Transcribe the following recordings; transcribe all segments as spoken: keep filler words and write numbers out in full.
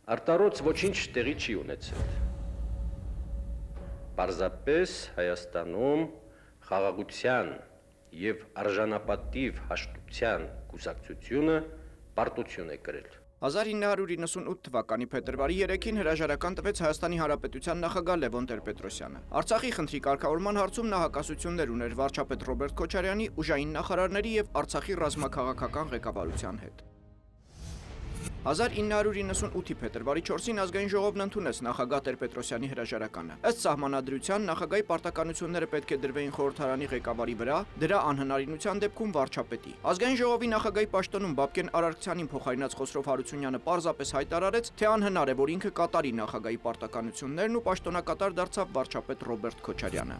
Արտարոց ոչինչ տեղի չի ունեցել։ Պարզապես Հայաստանում խաղաղության եւ արժանապատիվ հաշտության կուսակցությունը պարտություն է կրել։ հազար ինը հարյուր իննսունութ թվականի փետրվարի երեքին հրաժարական տվեց Հայաստանի Հանրապետության նախագահ Լևոն Տեր-Պետրոսյանը։ Արցախի խնդրի կարգավորման հարցում նա հակասություններ ուներ վարչապետ Ռոբերտ Քոչարյանի, ուժային նախարարների եւ Արցախի ռազմաքաղաքական ղեկավարության հետ։ հազար ինը հարյուր իննսունութի փետրվարի չորսին ազգային ժողովն ընդունեց նախագահ Տեր-Պետրոսյանի հրաժարականը։ Ըստ սահմանադրության նախագահի պարտականությունները պետք է դրվեին խորհրդարանի ղեկավարի վրա, դրա անհնարինության դեպքում վարչապետի։ Ազգային ժողովի նախագահի պաշտոնում Բաբկեն Արարքցյանին փոխարինած Խոսրով Հարությունյանը պարզապես հայտարարեց, թե անհնար է, որ ինքը կատարի նախագահի պարտականություններն ու պաշտոնակատար դարձավ վարչապետ Ռոբերտ Քոչարյանը։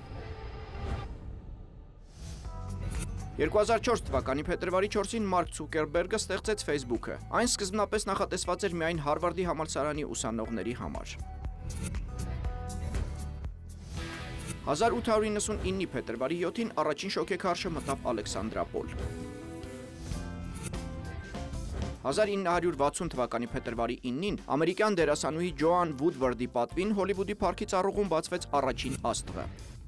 երկու հազար չորս թվականի փետրվարի չորսին Մարկ Ցուկերբերգը ստեղծեց Facebook-ը։ Այն սկզբնապես նախատեսված էր միայն Հարվարդի համալսարանի ուսանողների համար։ հազար ութ հարյուր իննսունինի փետրվարի յոթին առաջին շոգեքարշը մտավ Ալեքսանդրապոլ։ հազար ինը հարյուր վաթսուն թվականի փետրվարի իննին ամերիկյան դերասանուհի Ջոան Վուդվարդի պատվին Հոլիվուդի парքի ծառուղում բացվեց առաջին աստղը։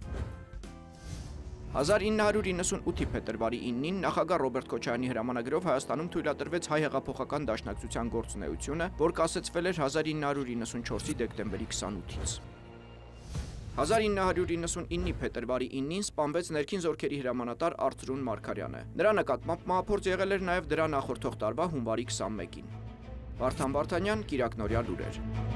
հազար ինը հարյուր իննսունութի փետրվարի իննին նախագահ Ռոբերտ Քոչարյանի հրամանագրով Հայաստանում թույլատրվեց Հայ հեղափոխական դաշնակցության գործունեությունը, որ կասեցվել էր հազար ինը հարյուր իննսունչորսի դեկտեմբերի քսանութից։ հազար ինը հարյուր իննսունինի փետրվարի իննին սպանվեց ներքին զորքերի հրամանատար Արծրուն Մարգարյանը։ Նրա նկատմամբ մահափորձ եղել էր նաև դրա նախորդող տարվա հունվարի քսանմեկին։ Վարդան Վարդանյան, Կիրակ Նորյա լուրեր։